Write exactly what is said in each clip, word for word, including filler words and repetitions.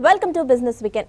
Welcome to business weekend.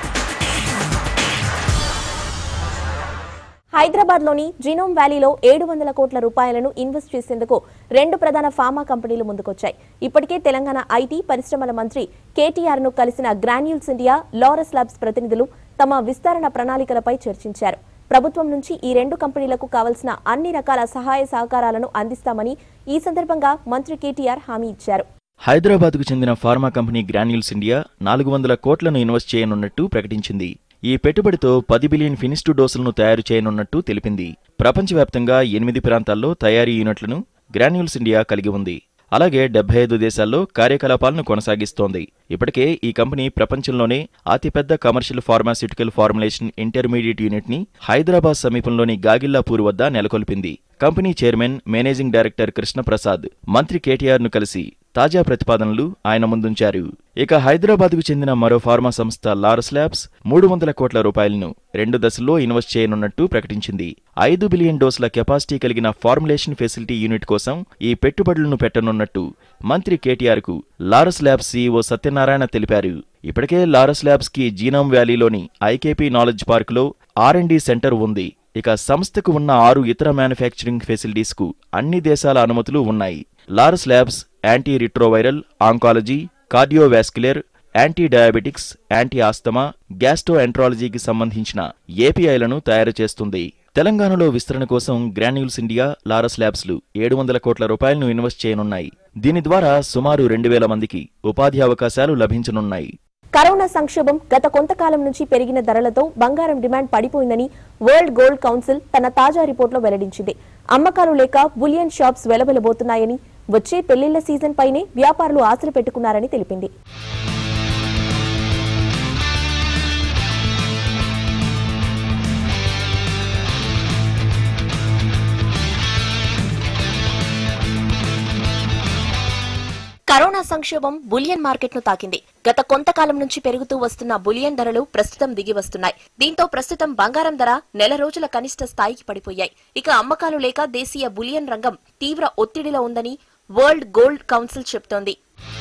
Hyderabad లోని genome వ్యాలీలో ఏడు వందల కోట్ల రూపాయలను ఇన్వెస్ట్ చేసేందుకు రెండు ప్రధాన ఫార్మా కంపెనీలు ముందుకొచ్చాయి. ఇప్పటికే తెలంగాణ ఐటీ పరిశ్రమల మంత్రి కేటీఆర్ ను కలిసిన గ్రాన్యూల్స్ ఇండియా, లారస్ ల్యాబ్స్ ప్రతినిధులు తమ విస్తరణ ప్రణాళికలపై చర్చించారు. ప్రభుత్వం నుంచి ఈ రెండు కంపెనీలకు కావాల్సిన అన్ని రకాల సహాయ సహకారాలను అందిస్తామని ఈ సందర్భంగా మంత్రి కేటీఆర్ హామీ ఇచ్చారు. హైదరాబాద్కు చెందిన ఫార్మా కంపెనీ గ్రాన్యూల్స్ ఇండియా నాలుగు వందల కోట్లను ఇన్వెస్ట్ చేయనున్నట్టు ప్రకటించింది. ఈ పెట్టుబడితో పది బిలియన్ ఫినిష్డ్ డోసులను తయారు చేయనున్నట్టు తెలిపింది. ప్రపంచవ్యాప్తంగా ఎనిమిది ప్రాంతాల్లో తయారీ యూనిట్లను గ్రాన్యూల్స్ ఇండియా కలిగి ఉంది. అలాగే డెబ్బై ఐదు దేశాల్లో కార్యకలాపాలను కొనసాగిస్తోంది. ఇప్పటికే ఈ కంపెనీ ప్రపంచంలోనే అతిపెద్ద commercial pharmaceutical formulation intermediate unit ని హైదరాబాద్ సమీపంలోని గాగిల్లాపూర్ వద్ద నెలకొల్పింది. Company chairman, managing director Krishnaprasad మంత్రి కేటీఆర్ ను కలిసి తాజా ప్రతిపాదనలు ఆయన ముందుంచారు. ఇక హైదరాబాద్కు చెందిన మరో ఫార్మా సంస్థ లారస్ ల్యాబ్స్ మూడు వందల కోట్ల రూపాయలను రెండు దశల్లో ఇన్వెస్ట్ చేయనున్నట్టు ప్రకటించింది. ఐదు బిలియన్ డోసుల కెపాసిటీ కలిగిన ఫార్ములేషన్ ఫెసిలిటీ యూనిట్ కోసం ఈ పెట్టుబడులను పెట్టనున్నట్టు మంత్రి కేటీఆర్ కు లారస్ ల్యాబ్స్ సీఈఓ సత్యనారాయణ తెలిపారు. ఇప్పటికే లారస్ ల్యాబ్స్ కి జీనోమ్ వ్యాలీలోని ఐకేపీ నాలెడ్జ్ పార్క్ లో ఆర్ అండ్ డి సెంటర్ ఉంది. ఇక సంస్థకు ఉన్న ఆరు ఇతర మ్యానుఫ్యాక్చరింగ్ ఫెసిలిటీస్ కు అన్ని దేశాల అనుమతులు ఉన్నాయి. Laurus Labs anti retroviral, oncology, cardiovascular, anti diabetics, anti asthma, gastro ఎంట్రాలజీకి సంబంధించిన ఏపీఐలను తయారు చేస్తుంది. తెలంగాణలో విస్తరణ కోసం గ్రాన్యూల్స్ ఇండియా, లారస్ ల్యాబ్స్లు ఏడు వందల కోట్ల రూపాయలను ఇన్వెస్ట్ చేయనున్నాయి. దీని ద్వారా సుమారు రెండు వేల మందికి ఉపాధి అవకాశాలు లభించనున్నాయి. కరోనా సంక్షోభం గత కొంతకాలం నుంచి పెరిగిన ధరలతో బంగారం డిమాండ్ పడిపోయిందని వరల్డ్ గోల్డ్ కౌన్సిల్ తన తాజా రిపోర్టులో వెల్లడించింది. అమ్మకాలు లేక బులియన్ షాప్స్ వెలవెలబోతున్నాయని, వచ్చే పెళ్లిళ్ల సీజన్ పైనే వ్యాపారులు ఆశలు పెట్టుకున్నారని తెలిపింది. కరోనా సంక్షోభం బులియన్ మార్కెట్ ను తాకింది. గత కొంతకాలం నుంచి పెరుగుతూ వస్తున్న బులియన్ ధరలు ప్రస్తుతం దిగి వస్తున్నాయి. దీంతో ప్రస్తుతం బంగారం ధర నెల రోజుల కనిష్ట స్థాయికి పడిపోయాయి. ఇక అమ్మకాలు లేక దేశీయ బులియన్ రంగం తీవ్ర ఒత్తిడిలో ఉందని వరల్డ్ గోల్డ్ కౌన్సిల్ చెబుతోంది.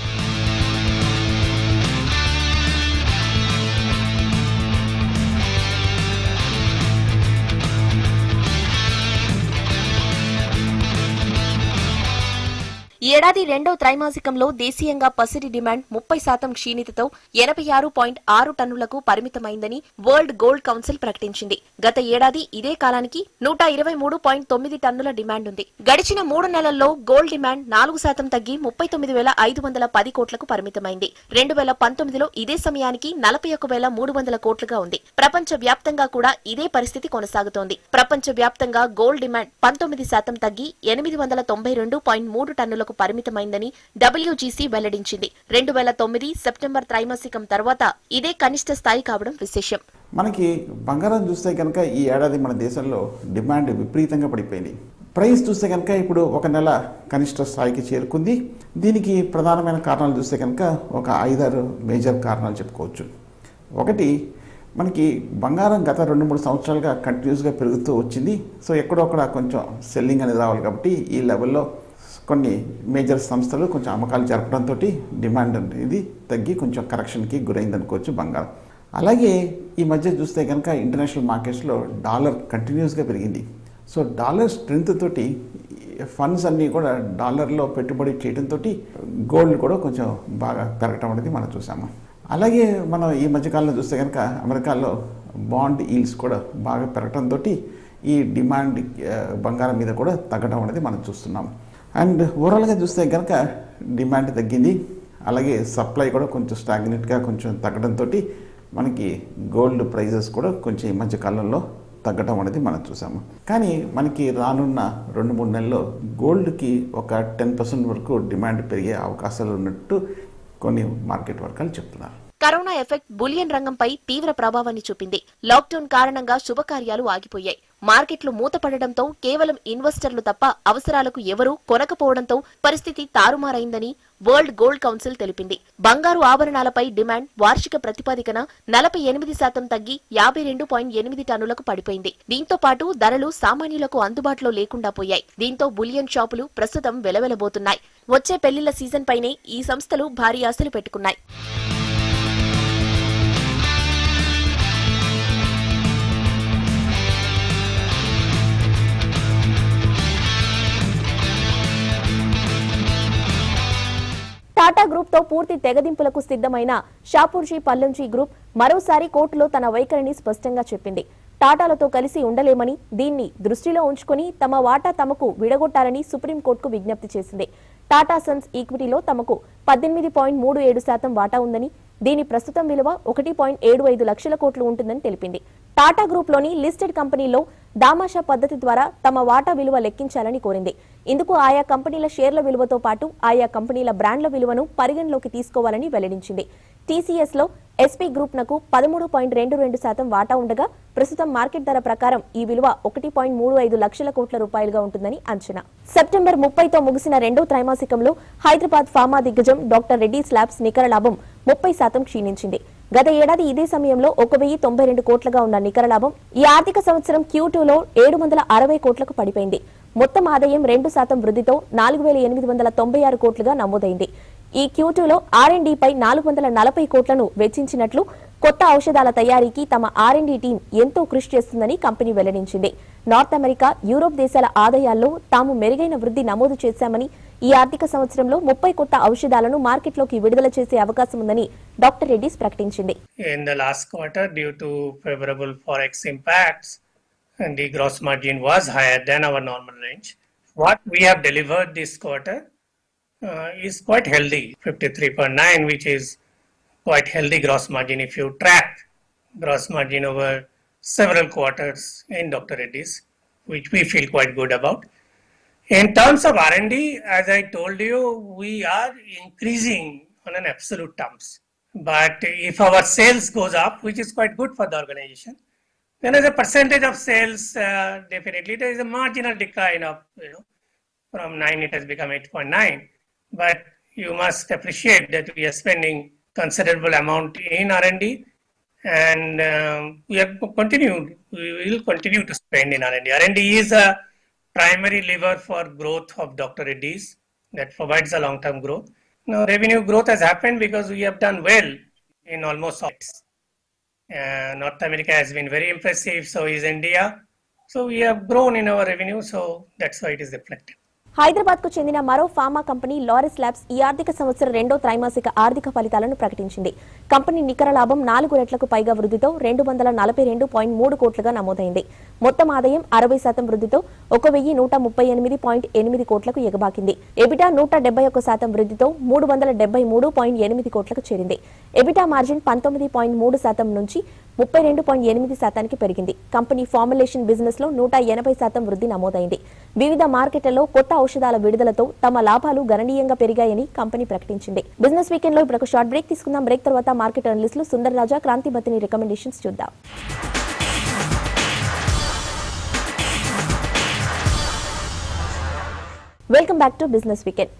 ఈ ఏడాది రెండో త్రైమాసికంలో దేశీయంగా పసిడి డిమాండ్ ముప్పై శాతం క్షీణితతో ఎనభై ఆరు పాయింట్ ఆరు టన్నులకు పరిమితమైందని వరల్డ్ గోల్డ్ కౌన్సిల్ ప్రకటించింది. గత ఏడాది ఇదే కాలానికి నూట ఇరవై మూడు పాయింట్ తొమ్మిది టన్నుల డిమాండ్ ఉంది. గడిచిన మూడు నెలల్లో గోల్డ్ డిమాండ్ నాలుగు శాతం తగ్గి ముప్పై తొమ్మిది వేల ఐదు వందల పది కోట్లకు పరిమితమైంది. రెండు వేల పంతొమ్మిదిలో ఇదే సమయానికి నలభై ఒక వేల మూడు వందల కోట్లుగా ఉంది. ప్రపంచ వ్యాప్తంగా కూడా ఇదే పరిస్థితి కొనసాగుతోంది. ప్రపంచ వ్యాప్తంగా గోల్డ్ డిమాండ్ పంతొమ్మిది శాతం తగ్గి ఎనిమిది వందల తొంభై రెండు పాయింట్ మూడు టన్నులకు పరిమితమైందని డబ్ల్యూజీసీ వెల్లడించింది. రెండు వేల తొమ్మిది సెప్టెంబర్ త్రైమాసికం తర్వాత ఇదే కనిష్ట స్థాయి కావడం విశేషం. మనకి బంగారం చూస్తే కనుక ఈ ఏడాది మన దేశంలో డిమాండ్ విపరీతంగా పడిపోయింది. ప్రైస్ చూస్తే కనుక ఇప్పుడు ఒక నెల కనిష్ట స్థాయికి చేరుకుంది. దీనికి ప్రధానమైన కారణాలు చూస్తే కనుక ఒక ఐదారు మేజర్ కారణాలు చెప్పుకోవచ్చు. ఒకటి, మనకి బంగారం గత రెండు మూడు సంవత్సరాలుగా కంటిన్యూస్గా పెరుగుతూ వచ్చింది. సో ఎక్కడొక్కడ కొంచెం సెల్లింగ్ అనేది రావాలి కాబట్టి ఈ లెవెల్లో కొన్ని మేజర్ సంస్థలు కొంచెం అమ్మకాలు జరపడంతో డిమాండ్ అనేది తగ్గి కొంచెం కరెక్షన్కి గురైంది అనుకోవచ్చు బంగారం. అలాగే ఈ మధ్య చూస్తే కనుక ఇంటర్నేషనల్ మార్కెట్స్లో డాలర్ కంటిన్యూస్గా పెరిగింది. సో డాలర్ స్ట్రెంత్ తోటి ఫండ్స్ అన్నీ కూడా డాలర్లో పెట్టుబడి చేయడంతో గోల్డ్ కూడా కొంచెం బాగా పెరగటం అనేది మనం చూసాము. అలాగే మనం ఈ మధ్యకాలంలో చూస్తే కనుక అమెరికాలో బాండ్ ఈల్డ్స్ కూడా బాగా పెరగడంతో ఈ డిమాండ్ బంగారం మీద కూడా తగ్గడం అనేది మనం చూస్తున్నాం. అండ్ ఓవరాల్గా చూస్తే కనుక డిమాండ్ తగ్గింది. అలాగే సప్లై కూడా కొంచెం స్టాగ్నెట్గా కొంచెం తగ్గడంతో మనకి గోల్డ్ ప్రైజెస్ కూడా కొంచెం ఈ మధ్య కాలంలో తగ్గడం అనేది మనం చూసాము. కానీ మనకి రానున్న రెండు మూడు నెలల్లో గోల్డ్కి ఒక టెన్ పర్సెంట్ వరకు డిమాండ్ పెరిగే అవకాశాలు ఉన్నట్టు కొన్ని మార్కెట్ వర్గాలు చెప్తున్నారు. కరోనా ఎఫెక్ట్ బులియన్ రంగంపై తీవ్ర ప్రభావాన్ని చూపింది. లాక్డౌన్ కారణంగా శుభకార్యాలు ఆగిపోయాయి. మార్కెట్లు మూతపడడంతో కేవలం ఇన్వెస్టర్లు తప్ప అవసరాలకు ఎవరూ కొనకపోవడంతో పరిస్థితి తారుమారైందని వరల్డ్ గోల్డ్ కౌన్సిల్ తెలిపింది. బంగారు ఆభరణాలపై డిమాండ్ వార్షిక ప్రతిపాదికన నలభై ఎనిమిది శాతం తగ్గి యాభై రెండు పాయింట్ ఎనిమిది టన్నులకు పడిపోయింది. దీంతో పాటు ధరలు సామాన్యులకు అందుబాటులో లేకుండా పోయాయి. దీంతో బులియన్ షాపులు ప్రస్తుతం వెలవెలబోతున్నాయి. వచ్చే పెళ్లిళ్ల సీజన్ పైనే ఈ సంస్థలు భారీ ఆశలు పెట్టుకున్నాయి. టాటా గ్రూప్ తో పూర్తి తెగదింపులకు సిద్ధమైన షాపూర్జీ పల్లంజీ గ్రూప్ మరోసారి కోర్టులో తన వైఖరిని స్పష్టంగా చెప్పింది. టాటాలతో కలిసి ఉండలేమని, దీన్ని దృష్టిలో ఉంచుకుని తమ వాటా తమకు విడగొట్టాలని సుప్రీంకోర్టుకు విజ్ఞప్తి చేసింది. టాటా సన్స్ ఈక్విటీలో తమకు పద్దెనిమిది పాయింట్ మూడు ఏడు శాతం వాటా ఉందని, దీని ప్రస్తుతం విలువ ఒకటి పాయింట్ ఏడు ఐదు లక్షల కోట్లు ఉంటుందని తెలిపింది. టాటా గ్రూప్ లోని లిస్టెడ్ కంపెనీల్లో దామాషా పద్ధతి ద్వారా తమ వాటా విలువ లెక్కించాలని కోరింది. ఇందుకు ఆయా కంపెనీల షేర్ల విలువతో పాటు ఆయా కంపెనీల బ్రాండ్ల విలువను పరిగణలోకి తీసుకోవాలని వెల్లడించింది. టీసీఎస్ లో ఎస్పీ గ్రూప్ నకు పదమూడు పాయింట్ రెండు రెండు శాతం వాటా ఉండగా ప్రస్తుతం మార్కెట్ ధర ప్రకారం ఈ విలువ ఒకటి పాయింట్ మూడు ఐదు లక్షల కోట్ల రూపాయలుగా ఉంటుందని అంచనా. సెప్టెంబర్ ముప్పైతో ముగిసిన రెండో త్రైమాసికంలో హైదరాబాద్ ఫార్మా దిగ్గజం డాక్టర్ రెడ్డీస్ ల్యాబ్స్ నికర లాభం ముప్పై శాతం క్షీణించింది. గత ఏడాది ఇదే సమయంలో ఒక వెయ్యి తొంభై రెండు కోట్లుగా ఉన్న నికర లాభం ఈ ఆర్థిక సంవత్సరం క్యూ టూలో ఏడు వందల అరవై కోట్లకు పడిపోయింది. మొత్తం ఆదాయం రెండు శాతం వృద్ధితో నాలుగు వేల ఎనిమిది వందల తొంభై ఆరు కోట్లుగా నమోదైంది. ఈ క్యూ టూలో ఆర్ అండ్ డిపై నాలుగు వందల నలభై కోట్లను వెచ్చించినట్లు, కొత్త ఔషధాల తయారీకి తమ ఆర్ అండ్ డి టీం ఎంతో కృషి చేస్తుందని కంపెనీ వెల్లడించింది. నార్త్ అమెరికా, యూరోప్ దేశాల ఆదాయాల్లో తాము మెరుగైన వృద్ధి నమోదు చేశామని, ఈ ఆర్థిక సంవత్సరంలో ముప్పై కొత్త ఔషధాలను మార్కెట్లోకి విడుదల చేసే అవకాశం ఉందని డాక్టర్ రెడ్డీస్ ప్రకటించింది. In the last quarter, due to favorable forex impacts, and the gross margin was higher than our normal range. What we have delivered this quarter uh, is quite healthy, fifty-three point nine, which is quite healthy gross margin if you track gross margin over several quarters in Doctor Reddy's, which we feel quite good about. In terms of R and D, as I told you, we are increasing on an absolute terms. But if our sales goes up, which is quite good for the organization, then as a percentage of sales, uh, definitely there is a marginal decline of, you know, from nine it has become eight point nine. But you must appreciate that we are spending considerable amount in R and D, and um, we have continued, we will continue to spend in R and D. R and D is a primary lever for growth of Doctor Reddy's that provides a long-term growth. Now, revenue growth has happened because we have done well in almost all. Uh, North America has been very impressive, so is India. So we have grown in our revenue, so that's why it is reflected. Hyderabad కు చెందిన మరో pharma company Laurus labs ఈ ఆర్థిక సంవత్సరం రెండో త్రైమాసిక ఆర్థిక ఫలితాలను ప్రకటించింది. కంపెనీ నికర లాభం నాలుగు రెట్లకు పైగా వృద్ధితో రెండు వందల నలభై రెండు పాయింట్ మూడు కోట్లుగా నమోదైంది. మొత్తం ఆదాయం అరవై శాతం వృద్ధితో ఒక వెయ్యి నూట ముప్పై ఎనిమిది పాయింట్ ఎనిమిది కోట్లకు ఎగబాకింది. ఎబిటా నూట డెబ్బై ఒక్క శాతం వృద్ధితో మూడు వందల డెబ్బై మూడు పాయింట్ ఎనిమిది కోట్లకు చేరింది. ఎబిటా మార్జిన్ పంతొమ్మిది పాయింట్ మూడు శాతం నుంచి ముప్పై రెండు పాయింట్ ఎనిమిది శాతానికి పెరిగింది. కంపెనీ ఫార్ములేషన్ బిజినెస్ లో నూట ఎనభై శాతం వృద్ధి నమోదైంది. వివిధ మార్కెట్లలో కొత్త ఔషధాల విడుదలతో తమ లాభాలు గణనీయంగా పెరిగాయని కంపెనీ ప్రకటించింది. బిజినెస్ వీకెండ్ లో ఇప్పుడు ఒక షార్ట్ బ్రేక్ తీసుకుందాం. బ్రేక్ తర్వాత మార్కెట్ అనలిస్టులు సుందర్ రాజా, క్రాంతి బతిని రికమెండేషన్స్ చూద్దాం. Welcome back to business weekend.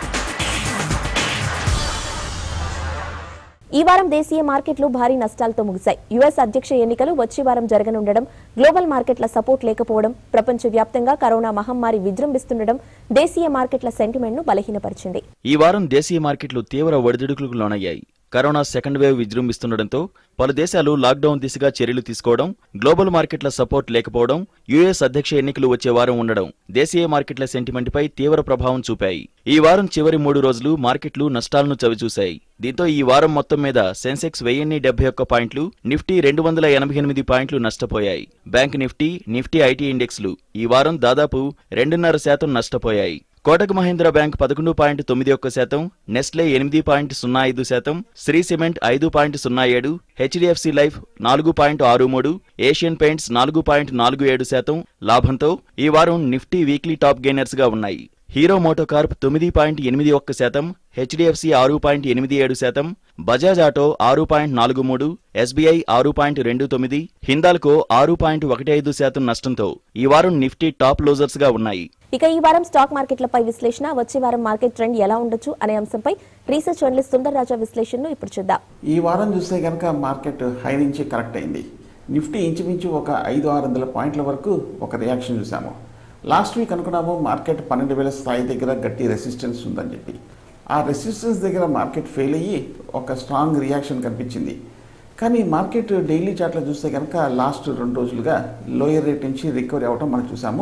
ఈ వారం దేశీయ మార్కెట్లు భారీ నష్టాలతో ముగిశాయి. యుఎస్ అధ్యక్ష ఎన్నికలు వచ్చే వారం జరగనుండడం, గ్లోబల్ మార్కెట్ల సపోర్ట్ లేకపోవడం, ప్రపంచవ్యాప్తంగా కరోనా మహమ్మారి విజృంభిస్తుండడం దేశీయ మార్కెట్ల సెంటిమెంట్ ను బలహీనపరిచింది. ఈ వారం దేశీయ మార్కెట్లు తీవ్ర ఒడిదుడుకులకు లోనయ్యాయి. కరోనా సెకండ్ వేవ్ విజృంభిస్తుండటంతో పలు దేశాలు లాక్డౌన్ దిశగా చర్యలు తీసుకోవడం, గ్లోబల్ మార్కెట్ల సపోర్ట్ లేకపోవడం, యుఎస్ అధ్యక్ష ఎన్నికలు వచ్చే వారం ఉండడం దేశీయ మార్కెట్ల సెంటిమెంట్పై తీవ్ర ప్రభావం చూపాయి. ఈ వారం చివరి మూడు రోజులు మార్కెట్లు నష్టాలను చవిచూశాయి. దీంతో ఈ వారం మొత్తం మీద సెన్సెక్స్ వెయ్యిన్ని డెబ్బై ఒక్క పాయింట్లు, నిఫ్టీ రెండు వందల ఎనభై ఎనిమిది పాయింట్లు నష్టపోయాయి. బ్యాంక్ నిఫ్టీ, నిఫ్టీ ఐటీ ఇండెక్స్లు ఈ వారం దాదాపు రెండున్నర శాతం నష్టపోయాయి. కోటక్ మహీంద్రా బ్యాంక్ పదకొండు పాయింట్ తొమ్మిది ఒక్క శాతం, నెస్లే ఎనిమిది పాయింట్ సున్నా ఐదు శాతం, శ్రీ సిమెంట్ ఐదు పాయింట్ సున్నా ఏడు, హెచ్డిఎఫ్సి లైఫ్ నాలుగు పాయింట్ ఆరు మూడు, ఏషియన్ పెయింట్స్ నాలుగు పాయింట్ నాలుగు ఏడు శాతం లాభంతో ఈ వారం నిఫ్టీ వీక్లీ టాప్ గెయినర్స్ గా ఉన్నాయి. హీరో మోటోకార్ప్ తొమ్మిది పాయింట్ ఎనిమిది ఒక్క శాతం, హెచ్డిఎఫ్సి ఆరు పాయింట్ ఎనిమిది ఏడు శాతం, బజాజ్ ఆటో ఆరు పాయింట్ నాలుగు మూడు, ఎస్బీఐ ఆరు పాయింట్ రెండు తొమ్మిది, హిందాల్కో ఆరు పాయింట్ ఒకటి ఐదు శాతం నష్టంతో ఈ వారం నిఫ్టీ టాప్ లోజర్స్ గా ఉన్నాయి. ఇక ఈ వారం స్టాక్ మార్కెట్లపై విశ్లేషణ, వచ్చే వారం మార్కెట్ ట్రెండ్ ఎలా ఉండొచ్చు అనే అంశంపై రీసెర్చ్ జర్నలిస్ట్ సుందర్ రాజా విశ్లేషణను ఇప్పుడు చూద్దాం. ఈ వారం చూస్తే కనుక మార్కెట్ హై నుంచి కరెక్ట్ అయింది. నిఫ్టీ ఇంచుమించు ఒక ఐదు ఆరు వందల పాయింట్ల వరకు ఒక రియాక్షన్ చూసాము. లాస్ట్ వీక్ అనుకున్నాము మార్కెట్ పన్నెండు వేల స్థాయి దగ్గర గట్టి రెసిస్టెన్స్ ఉందని చెప్పి. ఆ రెసిస్టెన్స్ దగ్గర మార్కెట్ ఫెయిల్ అయ్యి ఒక స్ట్రాంగ్ రియాక్షన్ కనిపించింది. కానీ మార్కెట్ డైలీ చార్ట్లో చూస్తే కనుక లాస్ట్ రెండు రోజులుగా లోయర్ రేట్ నుంచి రికవరీ అవ్వడం మనం చూసాము.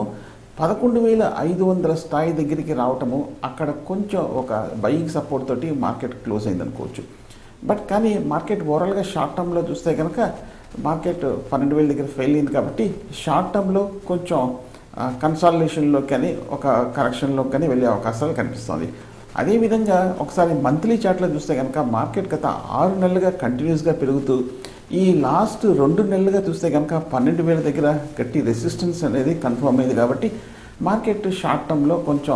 పదకొండు వేల ఐదు వందల స్థాయి దగ్గరికి రావటము అక్కడ కొంచెం ఒక బయింగ్ సపోర్ట్ తోటి మార్కెట్ క్లోజ్ అయింది అనుకోవచ్చు. బట్ కానీ మార్కెట్ ఓవరాల్గా షార్ట్ టర్మ్లో చూస్తే కనుక మార్కెట్ పన్నెండు వేల దగ్గర ఫెయిల్ అయింది కాబట్టి షార్ట్ టర్మ్లో కొంచెం కన్సాలిడేషన్లో కానీ ఒక కరెక్షన్లో కానీ వెళ్ళే అవకాశాలు కనిపిస్తుంది. అదేవిధంగా ఒకసారి మంత్లీ చార్ట్లో చూస్తే కనుక మార్కెట్ గత ఆరు నెలలుగా కంటిన్యూస్గా పెరుగుతూ ఈ లాస్ట్ రెండు నెలలుగా చూస్తే కనుక పన్నెండు వేల దగ్గర గట్టి రెసిస్టెన్స్ అనేది కన్ఫర్మ్ అయింది కాబట్టి మార్కెట్ షార్ట్ టర్మ్లో కొంచెం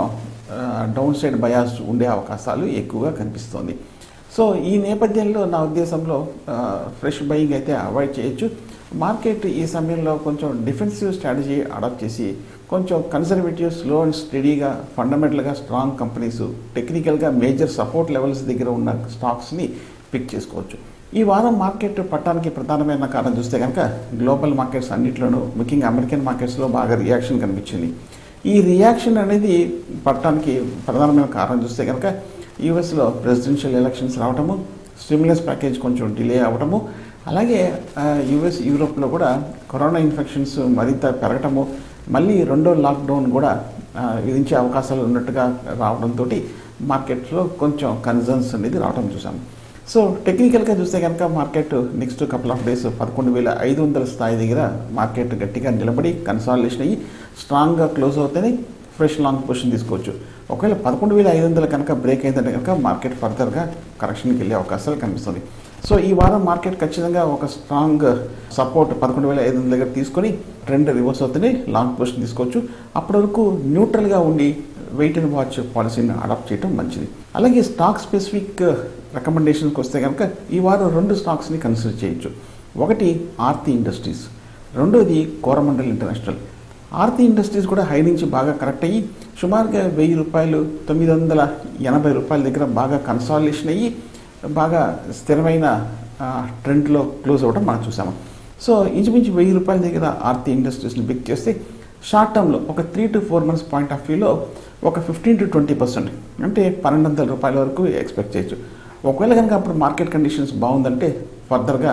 డౌన్ సైడ్ బయాస్ ఉండే అవకాశాలు ఎక్కువగా కనిపిస్తుంది. సో ఈ నేపథ్యంలో నా ఉద్దేశంలో ఫ్రెష్ బయింగ్ అయితే అవాయిడ్ చేయొచ్చు. మార్కెట్ ఈ సమయంలో కొంచెం డిఫెన్సివ్ స్ట్రాటజీ అడాప్ట్ చేసి కొంచెం కన్సర్వేటివ్ స్లో అండ్ స్టడీగా ఫండమెంటల్గా స్ట్రాంగ్ కంపెనీస్ టెక్నికల్గా మేజర్ సపోర్ట్ లెవెల్స్ దగ్గర ఉన్న స్టాక్స్ని పిక్ చేసుకోవచ్చు. ఈ వారం మార్కెట్ పట్టడానికి ప్రధానమైన కారణం చూస్తే కనుక గ్లోబల్ మార్కెట్స్ అన్నింటిలోనూ ముఖ్యంగా అమెరికన్ మార్కెట్స్లో బాగా రియాక్షన్ కనిపించింది. ఈ రియాక్షన్ అనేది పట్టడానికి ప్రధానమైన కారణం చూస్తే కనుక యూఎస్లో ప్రెసిడెన్షియల్ ఎలక్షన్స్ రావటము, స్టిమ్యులస్ ప్యాకేజ్ కొంచెం డిలే అవ్వటము, అలాగే యూఎస్ యూరోప్లో కూడా కరోనా ఇన్ఫెక్షన్స్ మరింత పెరగటము, మళ్ళీ రెండో లాక్డౌన్ కూడా విధించే అవకాశాలు ఉన్నట్టుగా రావడంతో మార్కెట్లో కొంచెం కన్సర్న్స్ అనేది రావడం చూసాము. సో టెక్నికల్గా చూస్తే కనుక market next couple of days పదకొండు వేల ఐదు వందల స్థాయి దగ్గర మార్కెట్ గట్టిగా నిలబడి కన్సాలిడేషన్ అయ్యి స్ట్రాంగ్గా క్లోజ్ అవుతేనే ఫ్రెష్ లాంగ్ పొజిషన్ తీసుకోవచ్చు. ఒకవేళ పదకొండు వేల ఐదు వందలు కనుక బ్రేక్ అయిందంటే కనుక మార్కెట్ ఫర్దర్గా కరెక్షన్కి వెళ్ళే అవకాశాలు కనిపిస్తుంది. సో ఈ వారం మార్కెట్ ఖచ్చితంగా ఒక స్ట్రాంగ్ సపోర్ట్ పదకొండు వేల ఐదు వందల దగ్గర తీసుకొని ట్రెండ్ రివర్స్ అవుతూనే లాంగ్ పొజిషన్ తీసుకోవచ్చు. అప్పటి వరకు న్యూట్రల్గా ఉండి వెయిట్ అండ్ వాచ్ పాలసీని అడాప్ట్ చేయడం మంచిది. అలాగే స్టాక్ స్పెసిఫిక్ రికమెండేషన్స్కి వస్తే కనుక ఈ వారం రెండు స్టాక్స్ని కన్సిడర్ చేయొచ్చు. ఒకటి ఆర్తి ఇండస్ట్రీస్, రెండోది కోరమండల్ ఇంటర్నేషనల్. ఆర్తి ఇండస్ట్రీస్ కూడా హై నుంచి బాగా కరెక్ట్ అయ్యి సుమారుగా వెయ్యి రూపాయలు తొమ్మిది వందల ఎనభై రూపాయల దగ్గర బాగా కన్సాలిడేషన్ అయ్యి బాగా స్థిరమైన ట్రెండ్లో క్లోజ్ అవ్వడం మనం చూసాము. సో ఇంచుమించు వెయ్యి రూపాయల దగ్గర ఆర్తి ఇండస్ట్రీస్ని పిక్ చేస్తే షార్ట్ టర్మ్లో ఒక three to four months point of వ్యూలో ఒక ఫిఫ్టీన్ టు ట్వంటీ పర్సెంట్ అంటే పన్నెండు వందల రూపాయల వరకు ఎక్స్పెక్ట్ చేయొచ్చు. ఒకవేళ కనుక అప్పుడు మార్కెట్ కండిషన్స్ బాగుందంటే ఫర్దర్గా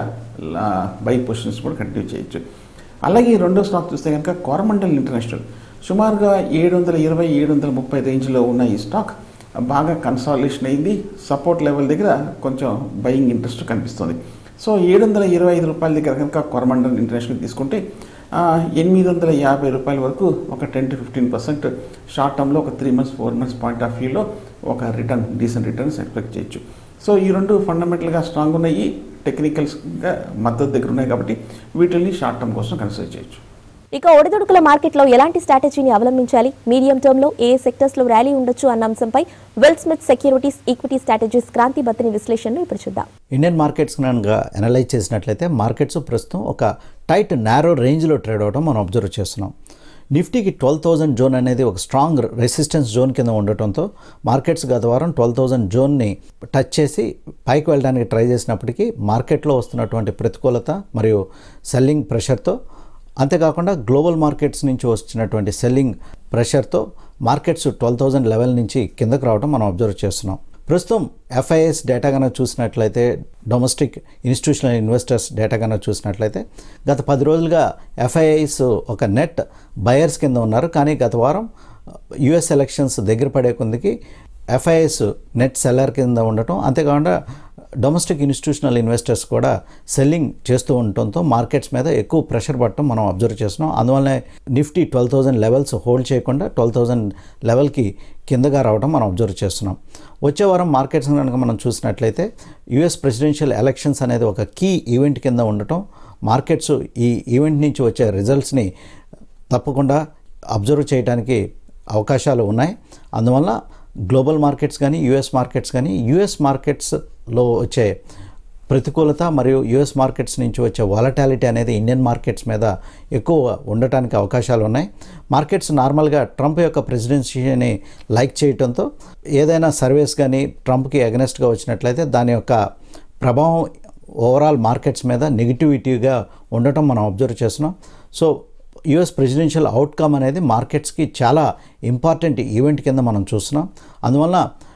బై పొజిషన్స్ కూడా కంటిన్యూ చేయొచ్చు. అలాగే రెండో స్టాక్ చూస్తే కనుక కోరమండల్ ఇంటర్నేషనల్ సుమారుగా ఏడు వందల ఇరవై ఏడు వందల ముప్పై రేంజ్లో ఉన్న ఈ స్టాక్ బాగా కన్సాలిడేషన్ అయింది. సపోర్ట్ లెవెల్ దగ్గర కొంచెం బయింగ్ ఇంట్రెస్ట్ కనిపిస్తుంది. సో ఏడు వందల ఇరవై ఐదు రూపాయల దగ్గర కనుక కోరమండల్ ఇంటర్నేషనల్ తీసుకుంటే ఎనిమిది వందల యాభై రూపాయల వరకు ఒక ten to fifteen percent short టర్మ్లో ఒక three months four months point of వ్యూలో ఒక రిటర్న్ డీసెంట్ రిటర్న్స్ ఎక్స్పెక్ట్ చేయొచ్చు. సో ఈ రెండు ఫండమెంటల్గా స్ట్రాంగ్ ఉన్నాయి, టెక్నికల్స్గా మద్దతు దగ్గర ఉన్నాయి కాబట్టి వీటిని షార్ట్ టర్మ్ కోసం కన్సిడర్ చేయొచ్చు. ఇక ఒడిదుడుకుల మార్కెట్లో ఎలాంటి స్ట్రాటజీని అవలంబించాలి, మీడియం టర్మ్ లో ఏ సెక్టర్స్ లో ర్యాలీ ఉండొచ్చు అన్న అంశంపై Wealth Smith Securities equity strategies Kranthi Bathini విశ్లేషణను ఇప్పుడు చూద్దాం. ఇండియన్ మార్కెట్స్ కనుక అనలైజ్ చేసినట్లయితే మార్కెట్స్ ప్రస్తుతం ఒక టైట్ నారో రేంజ్లో ట్రేడ్ అవడం మనం అబ్జర్వ్ చేస్తున్నాం. నిఫ్టీకి ట్వెల్వ్ థౌజండ్ జోన్ అనేది ఒక స్ట్రాంగ్ రెసిస్టెన్స్ జోన్ కింద ఉండటంతో మార్కెట్స్ గత వారం ట్వెల్వ్ థౌజండ్ జోన్ని టచ్ చేసి పైకి వెళ్ళడానికి ట్రై చేసినప్పటికీ మార్కెట్లో వస్తున్నటువంటి ప్రతికూలత మరియు సెల్లింగ్ ప్రెషర్తో, అంతేకాకుండా గ్లోబల్ మార్కెట్స్ నుంచి వచ్చినటువంటి సెల్లింగ్ ప్రెషర్తో మార్కెట్స్ ట్వెల్వ్ థౌజండ్ లెవెల్ నుంచి కిందకు రావడం మనం అబ్జర్వ్ చేస్తున్నాం. ప్రస్తుతం ఎఫ్ఐఎస్ డేటా కనుక చూసినట్లయితే, డొమెస్టిక్ ఇన్స్టిట్యూషనల్ ఇన్వెస్టర్స్ డేటా కనుక చూసినట్లయితే గత పది రోజులుగా ఎఫ్ఐఎస్ ఒక నెట్ బయర్స్ కింద ఉన్నారు. కానీ గత వారం యుఎస్ ఎలక్షన్స్ దగ్గర పడే కొందికి ఎఫ్ఐఎస్ నెట్ సెల్లర్ కింద ఉండటం, అంతేకాకుండా డొమెస్టిక్ ఇన్స్టిట్యూషనల్ ఇన్వెస్టర్స్ కూడా సెల్లింగ్ చేస్తూ ఉండటంతో మార్కెట్స్ మీద ఎక్కువ ప్రెషర్ పడటం మనం అబ్జర్వ్ చేస్తున్నాం. అందువల్లనే Nifty twelve thousand levels hold చేయకుండా ట్వెల్వ్ థౌజండ్ లెవెల్కి కిందగా రావడం మనం అబ్జర్వ్ చేస్తున్నాం. వచ్చే వారం మార్కెట్స్ కనుక మనం చూసినట్లయితే యుఎస్ ప్రెసిడెన్షియల్ ఎలక్షన్స్ అనేది ఒక కీ ఈవెంట్ కింద ఉండటం, మార్కెట్స్ ఈ ఈవెంట్ నుంచి వచ్చే రిజల్ట్స్ని తప్పకుండా అబ్జర్వ్ చేయడానికి అవకాశాలు ఉన్నాయి. అందువల్ల గ్లోబల్ మార్కెట్స్ కానీ యుఎస్ మార్కెట్స్ కానీ యుఎస్ మార్కెట్స్లో వచ్చే ప్రతికూలత మరియు యుఎస్ మార్కెట్స్ నుంచి వచ్చే వాలటాలిటీ అనేది ఇండియన్ మార్కెట్స్ మీద ఎక్కువ ఉండటానికి అవకాశాలు ఉన్నాయి. మార్కెట్స్ నార్మల్గా ట్రంప్ యొక్క ప్రెసిడెన్సీని లైక్ చేయడంతో ఏదైనా సర్వేస్ కానీ ట్రంప్కి అగెనెస్ట్గా వచ్చినట్లయితే దాని యొక్క ప్రభావం ఓవరాల్ మార్కెట్స్ మీద నెగిటివిటీగా ఉండటం మనం అబ్జర్వ్ చేస్తున్నాం. సో యుఎస్ ప్రెసిడెన్షియల్ అవుట్కమ్ అనేది మార్కెట్స్కి చాలా ఇంపార్టెంట్ ఈవెంట్ కింద మనం చూస్తున్నాం. అందువల్ల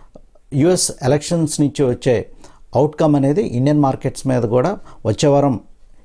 యుఎస్ ఎలక్షన్స్ నుంచి వచ్చే అవుట్కమ్ అనేది ఇండియన్ మార్కెట్స్ మీద కూడా వచ్చే వారం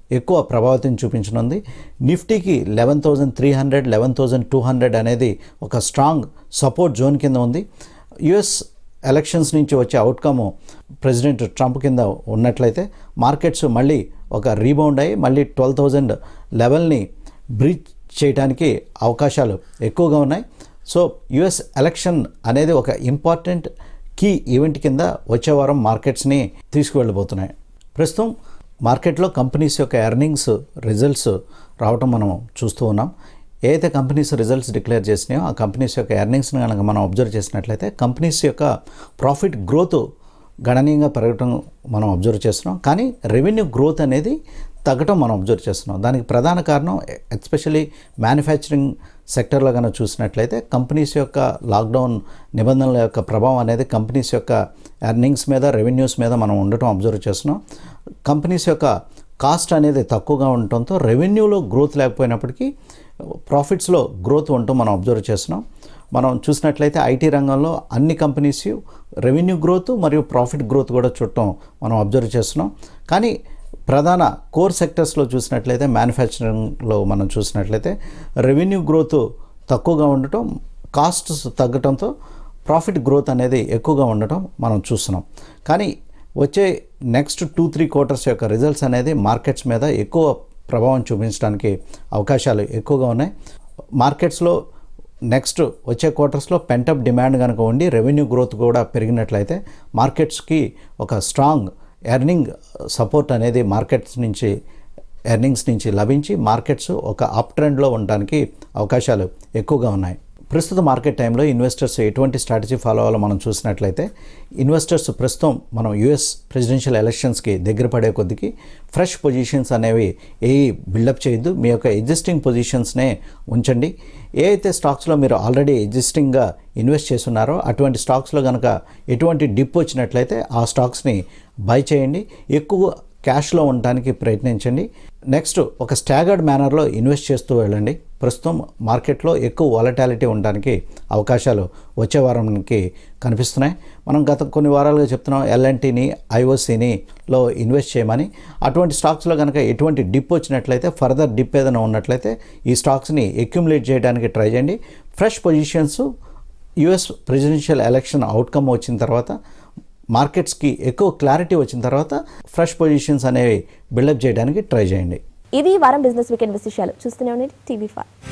ఎక్కువ ప్రభావితం చూపించనుంది. నిఫ్టీకి eleven thousand three hundred eleven thousand two hundred అనేది ఒక స్ట్రాంగ్ సపోర్ట్ జోన్ కింద ఉంది. యుఎస్ ఎలక్షన్స్ నుంచి వచ్చే అవుట్కమ్ ప్రెసిడెంట్ ట్రంప్ కింద ఉన్నట్లయితే మార్కెట్స్ మళ్ళీ ఒక రీబౌండ్ అయ్యి మళ్ళీ ట్వెల్వ్ థౌజండ్ లెవెల్ని బ్రీచ్ చేయడానికి అవకాశాలు ఎక్కువగా ఉన్నాయి. సో యుఎస్ ఎలక్షన్ అనేది ఒక ఇంపార్టెంట్ కీ ఈవెంట్ కింద వచ్చే వారం మార్కెట్స్ని తీసుకువెళ్ళబోతున్నాయి. ప్రస్తుతం మార్కెట్లో కంపెనీస్ యొక్క ఎర్నింగ్స్ రిజల్ట్స్ రావటం మనం చూస్తూ ఉన్నాం. ఏ అయితే కంపెనీస్ రిజల్ట్స్ డిక్లేర్ చేసినాయో ఆ కంపెనీస్ యొక్క ఎర్నింగ్స్ని కనుక మనం అబ్జర్వ్ చేసినట్లయితే కంపెనీస్ యొక్క ప్రాఫిట్ గ్రోత్ గణనీయంగా పెరగటం మనం అబ్జర్వ్ చేస్తున్నాం. కానీ రెవెన్యూ గ్రోత్ అనేది తగ్గటం మనం అబ్జర్వ్ చేస్తున్నాం. దానికి ప్రధాన కారణం ఎస్పెషల్లీ మ్యానుఫ్యాక్చరింగ్ సెక్టర్లో కనుక చూసినట్లయితే కంపెనీస్ యొక్క లాక్డౌన్ నిబంధనల యొక్క ప్రభావం అనేది కంపెనీస్ యొక్క ఎర్నింగ్స్ మీద రెవెన్యూస్ మీద మనం ఉండటం అబ్జర్వ్ చేస్తున్నాం. కంపెనీస్ యొక్క కాస్ట్ అనేది తక్కువగా ఉండటంతో రెవెన్యూలో గ్రోత్ లేకపోయినప్పటికీ ప్రాఫిట్స్లో గ్రోత్ ఉండటం మనం అబ్జర్వ్ చేస్తున్నాం. మనం చూసినట్లయితే ఐటీ రంగంలో అన్ని కంపెనీస్ రెవెన్యూ గ్రోత్ మరియు ప్రాఫిట్ గ్రోత్ కూడా చూడటం మనం అబ్జర్వ్ చేస్తున్నాం. కానీ ప్రధాన కోర్ సెక్టర్స్లో చూసినట్లయితే మ్యానుఫ్యాక్చరింగ్లో మనం చూసినట్లయితే రెవెన్యూ గ్రోత్ తక్కువగా ఉండటం, కాస్ట్స్ తగ్గటంతో ప్రాఫిట్ గ్రోత్ అనేది ఎక్కువగా ఉండటం మనం చూస్తున్నాం. కానీ వచ్చే నెక్స్ట్ టూ త్రీ క్వార్టర్స్ యొక్క రిజల్ట్స్ అనేది మార్కెట్స్ మీద ఎక్కువ ప్రభావం చూపించడానికి అవకాశాలు ఎక్కువగా ఉన్నాయి. మార్కెట్స్లో నెక్స్ట్ వచ్చే క్వార్టర్స్లో పెంటప్ డిమాండ్ కనుక ఉండి రెవెన్యూ గ్రోత్ కూడా పెరిగినట్లయితే మార్కెట్స్కి ఒక స్ట్రాంగ్ ఎర్నింగ్ సపోర్ట్ అనేది మార్కెట్స్ నుంచి ఎర్నింగ్స్ నుంచి లభించి మార్కెట్స్ ఒక అప్ ట్రెండ్లో ఉండడానికి అవకాశాలు ఎక్కువగా ఉన్నాయి. ప్రస్తుత మార్కెట్ టైంలో ఇన్వెస్టర్స్ ఎటువంటి స్ట్రాటజీ ఫాలో అవ్వాలో మనం చూసినట్లయితే ఇన్వెస్టర్స్ ప్రస్తుతం మనం యూఎస్ ప్రెసిడెన్షియల్ ఎలక్షన్స్కి దగ్గర పడే కొద్దికి ఫ్రెష్ పొజిషన్స్ అనేవి ఏ బిల్డప్ చేయొద్దు. మీ యొక్క ఎగ్జిస్టింగ్ పొజిషన్స్నే ఉంచండి. ఏ అయితే స్టాక్స్లో మీరు ఆల్రెడీ ఎగ్జిస్టింగ్గా ఇన్వెస్ట్ చేస్తున్నారో అటువంటి స్టాక్స్లో కనుక ఎటువంటి డిప్ వచ్చినట్లయితే ఆ స్టాక్స్ని బై చేయండి. ఎక్కువ క్యాష్లో ఉండడానికి ప్రయత్నించండి. నెక్స్ట్ ఒక స్టాగర్డ్ మేనర్లో ఇన్వెస్ట్ చేస్తూ వెళ్ళండి. ప్రస్తుతం మార్కెట్లో ఎక్కువ వాలటాలిటీ ఉండడానికి అవకాశాలు వచ్చే వారానికి కనిపిస్తున్నాయి. మనం గత కొన్ని వారాలుగా చెప్తున్నాం ఎల్ఎన్టీని ఐఓసీని లో ఇన్వెస్ట్ చేయమని. అటువంటి స్టాక్స్లో కనుక ఎటువంటి డిప్ వచ్చినట్లయితే ఫర్దర్ డిప్ ఏదైనా ఉన్నట్లయితే ఈ స్టాక్స్ని అక్యుములేట్ చేయడానికి ట్రై చేయండి. Fresh positions US presidential election outcome వచ్చిన తర్వాత మార్కెట్స్కి ఎక్కువ క్లారిటీ వచ్చిన తర్వాత ఫ్రెష్ పొజిషన్స్ అనేవి బిల్డప్ చేయడానికి ట్రై చేయండి. ఇది వారం బిజినెస్ వీకెండ్ విశేషాలు. చూస్తూనే ఉండండి టీవీ ఫైవ్.